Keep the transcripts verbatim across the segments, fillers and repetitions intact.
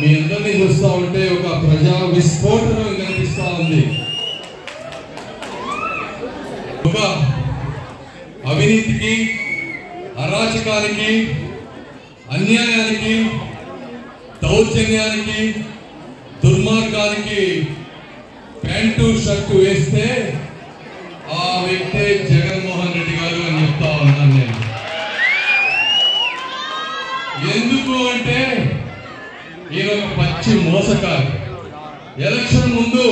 మీ అందరినీ చూస్తా ఉంటే ఒక ప్రజా విస్ఫోటనం కనిపిస్తా ఉంది. ఒక అవినీతికి, అరాచకానికి, అన్యాయానికి, దౌర్జన్యానికి, దుర్మార్గానికి ప్యాంటు షర్టు వేస్తే ఆ వ్యక్తే జగన్మోహన్ రెడ్డి గారు అని చెప్తా ఉన్నాను నేను. ఎందుకు అంటే ఈయన ఒక పచ్చి మోసకారు. ఎలక్షన్ ముందు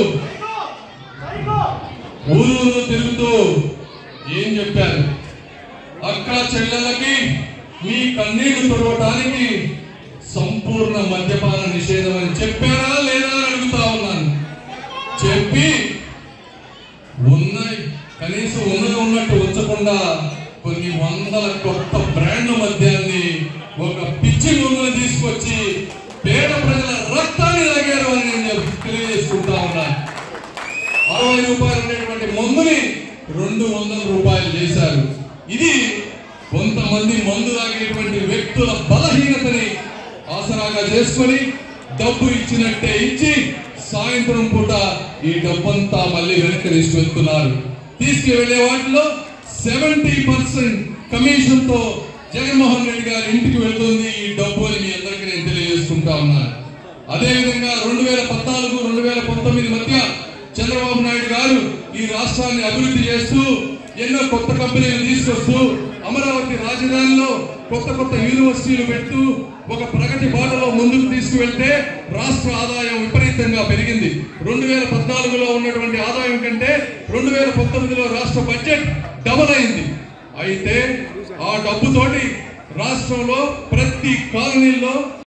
ఊరూరు తిరుగుతూ ఏం చెప్పారు? అక్క చెల్లెలకి మీ కన్నీళ్లు తుడవటానికి సంపూర్ణ మద్యపాన నిషేధం అని చెప్పారా లేదా అని అడుగుతా ఉన్నాను. చెప్పి ఉన్నాయి కనీసం ఉన్నది ఉన్నట్టు ఉంచకుండా కొన్ని వందల కొత్త బ్రాండ్ల మద్యాన్ని ఒక పిచ్చి ముందును తీసుకొచ్చి పేద ప్రజల రక్తాన్ని తాగారు అని నేను తెలియజేసుకుంటా ఉన్నాను. అరవై రూపాయలు ఉండేటువంటి మందుని రెండు వందల రూపాయలు చేశారు. ఇది కొంతమంది మందు తాగేటువంటి వ్యక్తుల బలహీనతని ఆసరాగా చేసుకొని డబ్బు ఇచ్చినట్టే ఇచ్చి సాయంత్రం పూట ఈ డబ్బంతా మళ్ళీ వెనక్కి తీసుకెళ్తున్నారు. తీసుకువెళ్లే వాటిలో సెవెంటీ పర్సెంట్ కమిషన్ తో జగన్మోహన్ రెడ్డి గారి ఇంటికి వెళ్తుంది ఈ డబ్బు అని మీ అందరికీ నేను తెలియజేసుకుంటా ఉన్నాను. అదేవిధంగా రెండు వేల పద్నాలుగు రెండు వేల పంతొమ్మిది మధ్య చంద్రబాబు నాయుడు గారు ఈ రాష్ట్రాన్ని అభివృద్ధి చేస్తూ ఎన్నో కొత్త కంపెనీలు తీసుకొస్తూ అమరావతి రాజధానిలో కొత్త కొత్త యూనివర్సిటీలు పెడుతూ ఒక ప్రగతి బాటలో ముందుకు తీసుకువెళ్తే రాష్ట్ర ఆదాయం విపరీతంగా పెరిగింది. రెండు వేల పద్నాలుగులో ఉన్నటువంటి ఆదాయం కంటే రెండు వేల పంతొమ్మిదిలో రాష్ట్ర బడ్జెట్ డబల్ అయింది. అయితే ఆ డబ్బుతోటి రాష్ట్రంలో ప్రతి కాలనీలో